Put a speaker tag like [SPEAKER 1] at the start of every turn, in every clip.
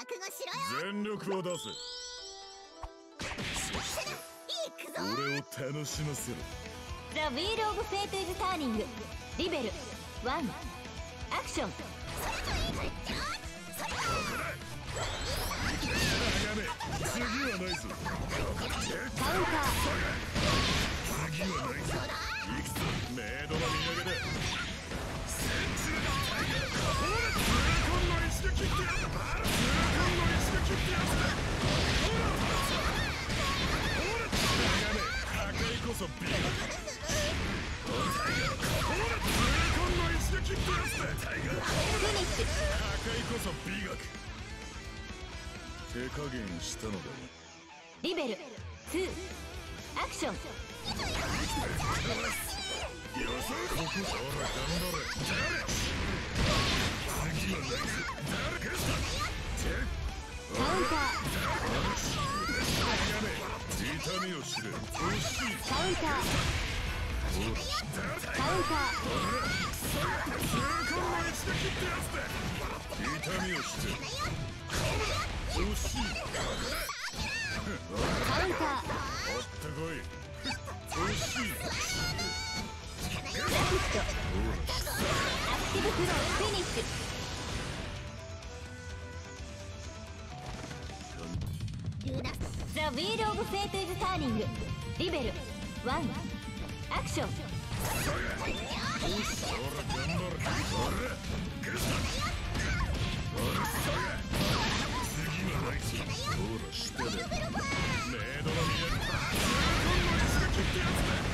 [SPEAKER 1] 覚悟しろよ。
[SPEAKER 2] 全力を出せ。
[SPEAKER 1] 行くぞ。
[SPEAKER 2] 俺を楽しませろ。
[SPEAKER 3] ザ・ウィール・オブ・フェイト・イズ・ターニングリベル1アクション。
[SPEAKER 2] 次はないぞ。
[SPEAKER 3] カウンター。
[SPEAKER 2] 次はないぞ。いくぞ。メイドの土産だ。痛恨の一撃ってやつだ。痛恨の一撃ってやつだ。破壊こそ美学。痛恨の一撃ってやつだ。
[SPEAKER 3] フィニッシュ。
[SPEAKER 2] 破壊こそ美学。手加減したのだ。
[SPEAKER 3] リベル2アクション。
[SPEAKER 2] よそここ。ほら頑張れ。次はないぞ。誰かした。
[SPEAKER 3] カウンター。
[SPEAKER 2] 痛みを知れ。惜しい。
[SPEAKER 3] カウンター。カウンター。
[SPEAKER 2] 痛恨の一撃ってやつだ。痛みを知れ。惜しい。
[SPEAKER 3] カウンター。
[SPEAKER 2] おってこい。惜しい。
[SPEAKER 3] ラキット。アクティブフローフィニッシュ。ザ・ウィール・オブ・フェイト・イズ・ターニングリベル1アクション。
[SPEAKER 2] ほら頑張れ。次はないぞ。ほら下だ。メイドの宮。痛恨の一撃ってやつだ。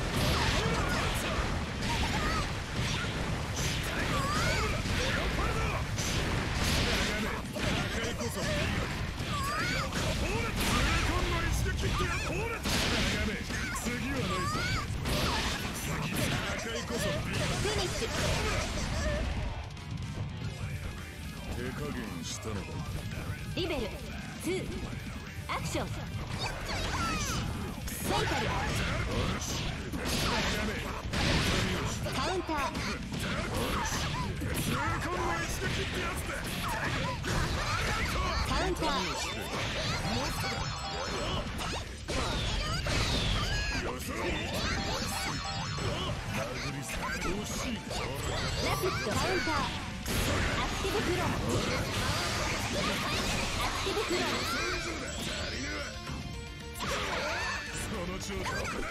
[SPEAKER 2] 破壊こそ美学。次はないぞ。次破壊こそ美学。
[SPEAKER 3] フィニッシュ。
[SPEAKER 2] 手加減したのだ。
[SPEAKER 3] リベル2アクション。フェイタル。カウンター。
[SPEAKER 2] 痛恨の一撃ってやつだ。
[SPEAKER 3] カウンター。
[SPEAKER 2] 惜しい。
[SPEAKER 3] ラピッドカウンター。アクティブフロー。アクティブフロー。
[SPEAKER 2] その調子。
[SPEAKER 3] フェイタルラピッドフィ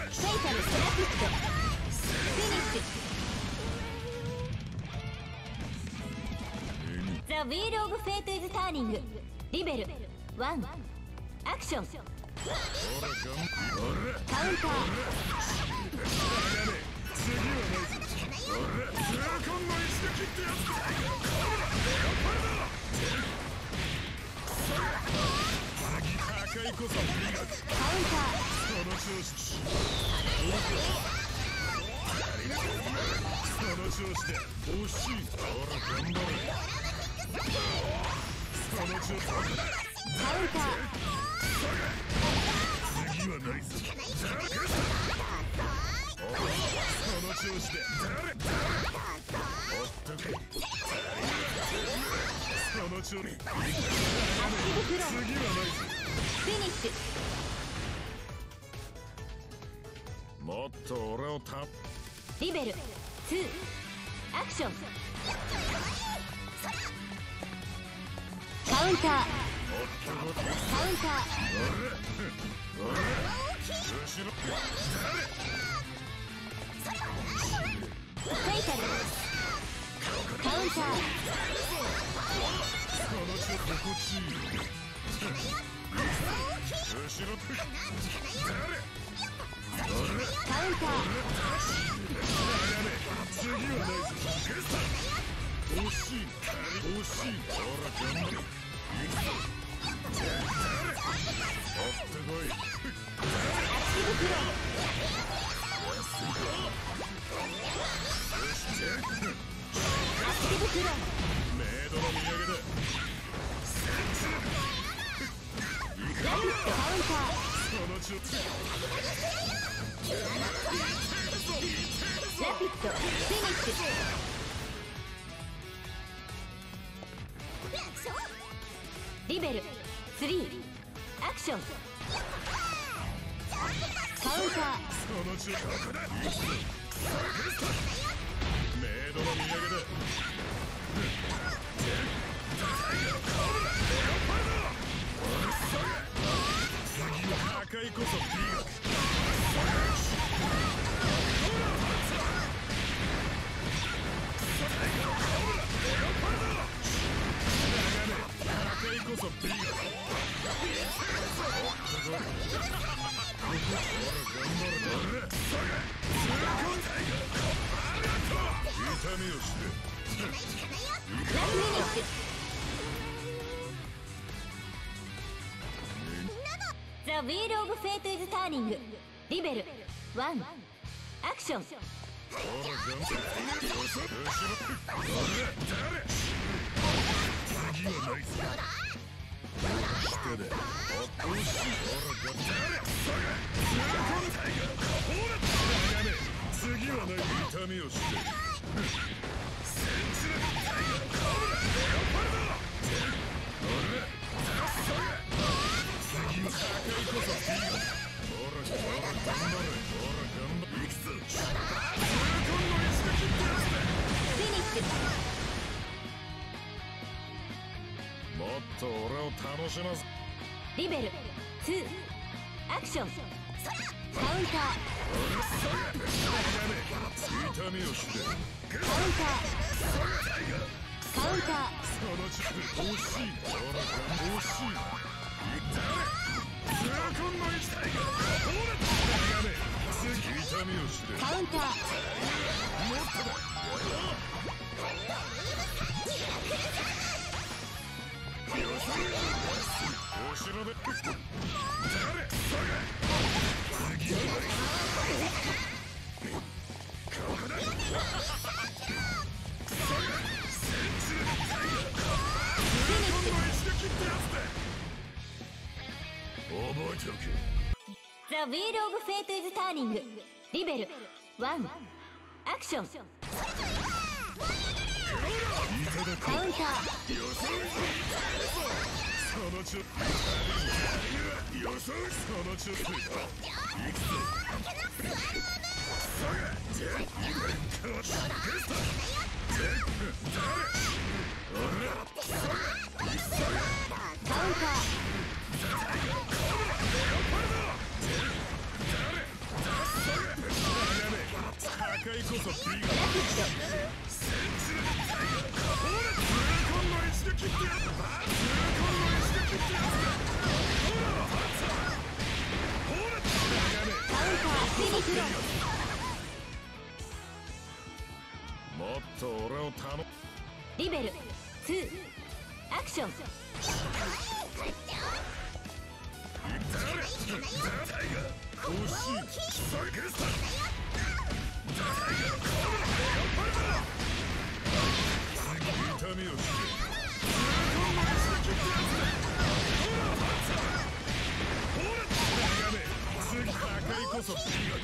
[SPEAKER 3] ニッシュ。ザ・ウィール・オブ・フェイト・イズ・ターニングリベル1アクション。カウンター。
[SPEAKER 2] 次はないぞ。痛恨の一撃ってやつだ。次破壊こそ美学。
[SPEAKER 3] カウンター。
[SPEAKER 2] その調子。その調子で惜しい。ほら頑張れ。その調子。
[SPEAKER 3] カウンター。
[SPEAKER 2] 次はないぞ。その調子でおっとけ。その調子。次はないぞ。
[SPEAKER 3] フィニッシュ。
[SPEAKER 2] もっと俺を
[SPEAKER 3] リベル2アクション。カウンター。カウンター。
[SPEAKER 2] 後ろ。
[SPEAKER 3] フェイタルカウンター。
[SPEAKER 2] その調子心地いい。後ろ。
[SPEAKER 3] カウンター。
[SPEAKER 2] 次はないぞ。惜しい。惜しい。ほら頑張れ。おってこい。
[SPEAKER 3] アクティブフロー。アクティブフロー。
[SPEAKER 2] メイドの土産だ。
[SPEAKER 3] ラピッドカウンター。
[SPEAKER 2] その調子。
[SPEAKER 3] ラピッドフィニッシュ。リリベル3アクション。カウンター。
[SPEAKER 2] そのうちここだ。メイドの土産だ。破壊こそ美学。破壊こそ美学。痛みをして
[SPEAKER 3] ラスフィニッシュ。ザ・ウィール・オブ・フェイト・イズ・ターニングリベル1アクション。
[SPEAKER 2] 次はない。痛みをしてもっと俺を楽しませ。
[SPEAKER 3] リベル2アクション。カウンター。
[SPEAKER 2] 痛みをして
[SPEAKER 3] カウンター。カウンター。
[SPEAKER 2] そのち惜しい。惜しい。痛みをして
[SPEAKER 3] カウンター。
[SPEAKER 2] 後ろで覚えておけ。
[SPEAKER 3] ザ・ウィール・オブ・フェイト・イズ・ターニングリベル1アクション。カウンター。
[SPEAKER 2] そのちょそのちょ
[SPEAKER 3] カウンター。
[SPEAKER 2] 破壊こそ美学。もっと俺を頼む。
[SPEAKER 3] リベル2アクション。
[SPEAKER 2] 惜しい。痛みをして次破壊こそ美学。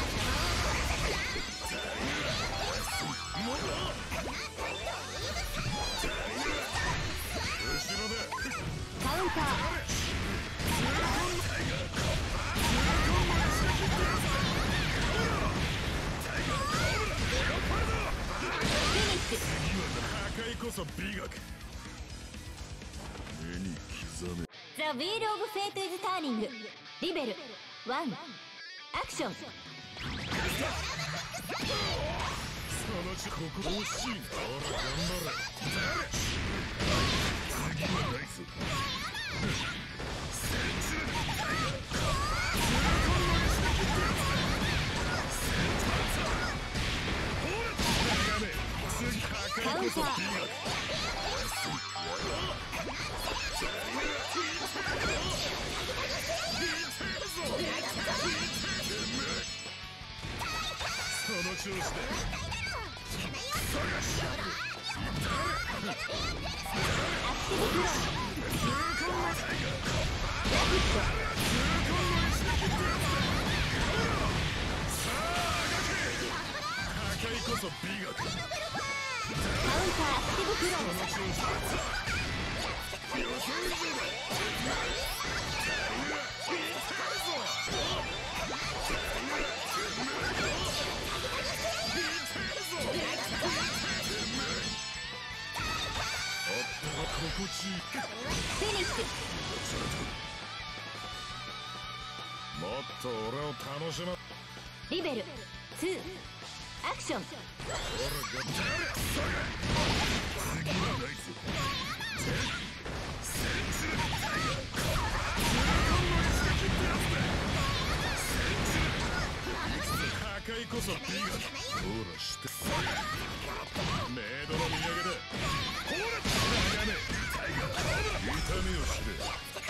[SPEAKER 2] 後ろで
[SPEAKER 3] カウンター。
[SPEAKER 2] 破壊こそ美学。目に刻め。
[SPEAKER 3] ザ・ウィール・オブ・フェイト・イズ・ターニングリベル1アクション。
[SPEAKER 2] そのちここ惜しいな。ほら頑張れ。次はないぞ。
[SPEAKER 3] カウンター。
[SPEAKER 2] その調子で破壊こそ美学。
[SPEAKER 3] カウンターアクティブフロー。
[SPEAKER 2] 心地いい。
[SPEAKER 3] フィニッシュ。
[SPEAKER 2] もっと俺を楽しま。
[SPEAKER 3] リベル2アクション。
[SPEAKER 2] 俺が次はないぞ。破壊こそ美学。ほらしてメイドの土産だ。ほら痛みを知れ。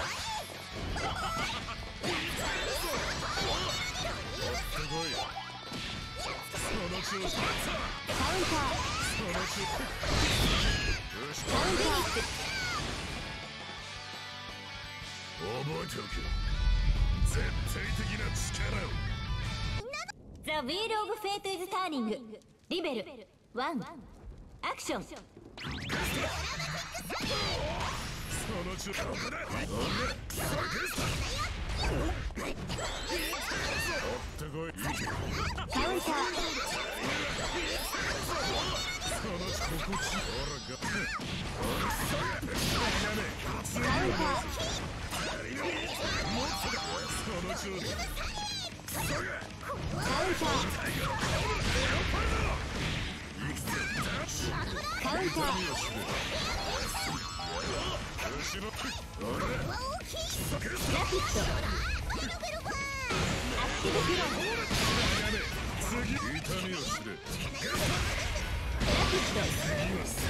[SPEAKER 2] 追ってこい。その調子。
[SPEAKER 3] カウンター。
[SPEAKER 2] その調子。よし、
[SPEAKER 3] カウンター。
[SPEAKER 2] 覚えておけ。絶対的な力を。
[SPEAKER 3] ザ・ウィール・オブ・フェイト・イズ・ターニング。リベル1アクション。
[SPEAKER 2] その調子。追ってこい。
[SPEAKER 3] カウンター。
[SPEAKER 2] その心地。俺が
[SPEAKER 3] カウンター。
[SPEAKER 2] その調子。
[SPEAKER 3] カウンター。カウンター。ラピット。アクティブクロン。
[SPEAKER 2] 痛みを知れ。
[SPEAKER 3] ラピット。フィニッシュ。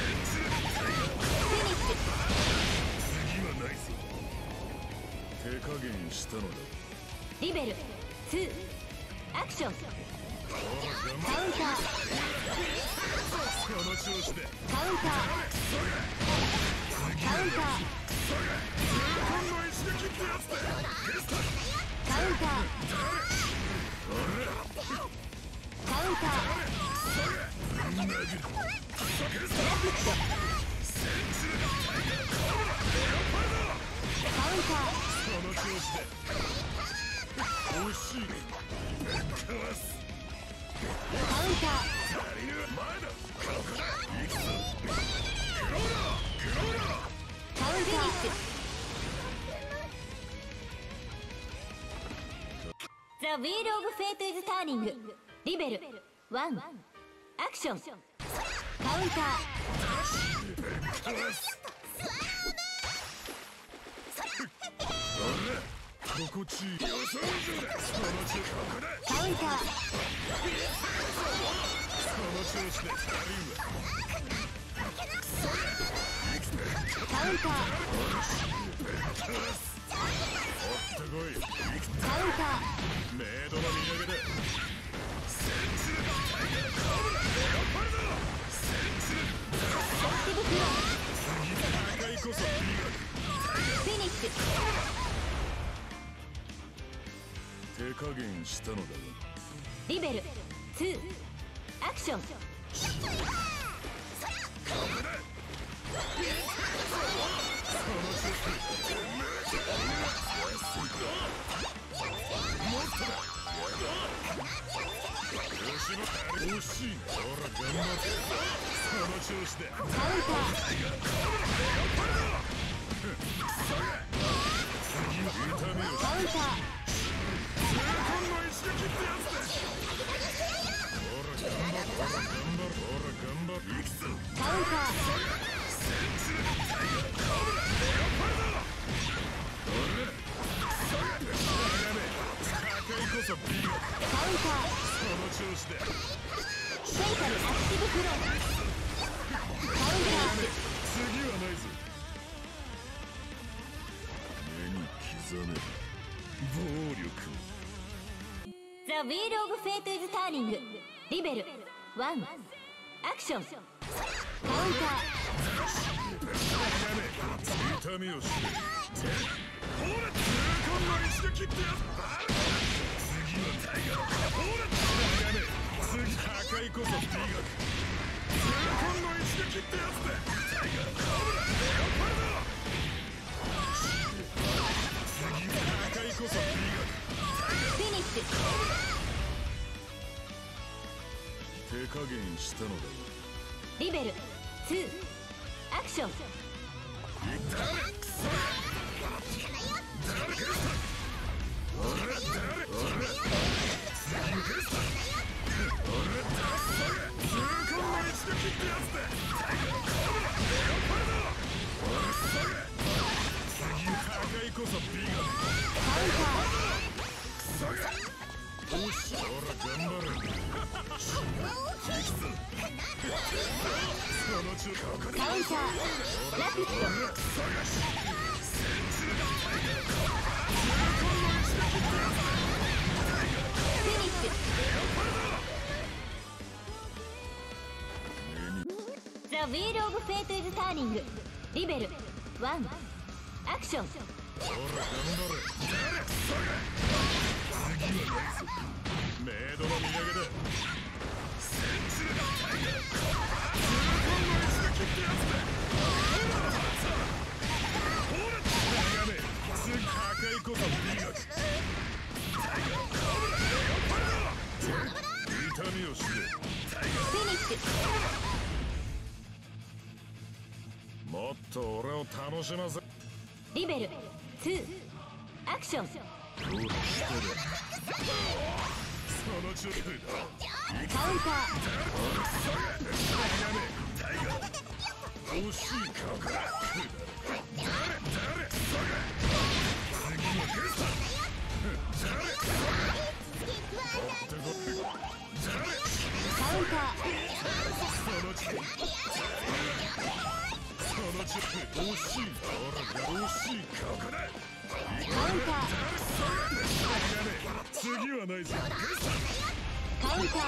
[SPEAKER 2] 次はないぞ。手加減したのだ。
[SPEAKER 3] リベル2アクション。カウンター。
[SPEAKER 2] その調子で。
[SPEAKER 3] カウンター。カウンター。
[SPEAKER 2] この一撃ってやつだ。
[SPEAKER 3] カウンター。カウンター。ラピット。カウンター。
[SPEAKER 2] その調子で。惜しい。かわす。
[SPEAKER 3] カウンター。
[SPEAKER 2] 足りぬ。前だ。行くぞ。クローラー。
[SPEAKER 3] カウンター。ザ・ウィール・オブ・フェイト・イズ・ターニング。リベル1アクション。カウンター。
[SPEAKER 2] かわす。心地いい。予想上だ。その調子。ここだ。
[SPEAKER 3] カウンター。
[SPEAKER 2] その調子で。足りんわ。
[SPEAKER 3] カウンター。
[SPEAKER 2] 追ってこい。
[SPEAKER 3] カウンター。
[SPEAKER 2] メイドの土産だ。
[SPEAKER 3] アクティブクロン。
[SPEAKER 2] 破壊こそ美学。
[SPEAKER 3] フィニッシュ。
[SPEAKER 2] 手加減したのだが。
[SPEAKER 3] リベル2アクション。
[SPEAKER 2] 惜しい。ほら頑張って。その調子で。
[SPEAKER 3] カウンター。
[SPEAKER 2] 痛みを。
[SPEAKER 3] カウンター。
[SPEAKER 2] 痛恨の一撃ってやつだ。ほら頑張る。ほら頑張る。ほら頑張る。行くぞ。
[SPEAKER 3] カウンター。
[SPEAKER 2] 破壊こそ美学。
[SPEAKER 3] カウンター。
[SPEAKER 2] その調子で。
[SPEAKER 3] フェイタルアクティブクロン。カウンター。
[SPEAKER 2] 次はないぞ。目に刻める暴力。
[SPEAKER 3] ザ・ウィール・オブ・フェイト・イズ・ターニング。リベル1アクション。カウンター。
[SPEAKER 2] 痛みを知れ。ほら痛恨の一撃ってやつ。次はタイガー。ほら次破壊こそ美学。痛恨の一撃ってやつだ。タイガー。ほらレオパルド。 手加減したのだわ。
[SPEAKER 3] リベル2アクション。
[SPEAKER 2] こそ美学。よし、ほら頑張れ。
[SPEAKER 3] カウンターラピッド。フィニッシュ。ザ・ウィール・オブ・フェイト・イズ・ターニングリベル1アクション。
[SPEAKER 2] ほら頑張れ。メイドの土産だ。破壊こそ美学。痛みを知れ。
[SPEAKER 3] フィニッシュ。
[SPEAKER 2] もっと俺を楽しませ。
[SPEAKER 3] リベル2アクション。
[SPEAKER 2] ほらしてる。その調子だ。
[SPEAKER 3] カウンタ
[SPEAKER 2] 惜しいか。
[SPEAKER 3] カウンター。
[SPEAKER 2] 惜しい。ほら惜しいか。
[SPEAKER 3] カウンター。
[SPEAKER 2] 次はないぞ。
[SPEAKER 3] カウンター。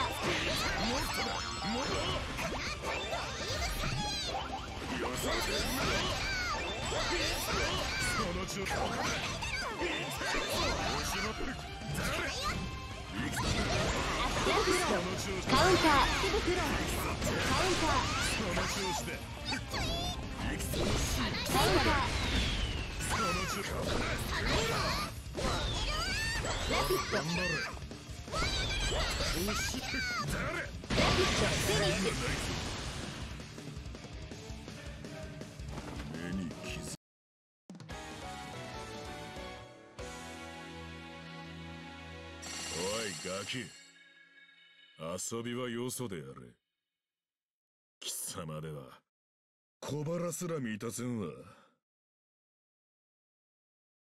[SPEAKER 2] その調子。
[SPEAKER 3] ラピッド。カウンター。カウンター。
[SPEAKER 2] その調子で。
[SPEAKER 3] カウンター。
[SPEAKER 2] その調子。
[SPEAKER 3] ラピッド。
[SPEAKER 2] 頑張れ。惜しい。
[SPEAKER 3] ラピッド。フィニッシュ。
[SPEAKER 2] 目に傷。おいガキ、遊びはよそでやれ。貴様では小腹すら満たせんわ。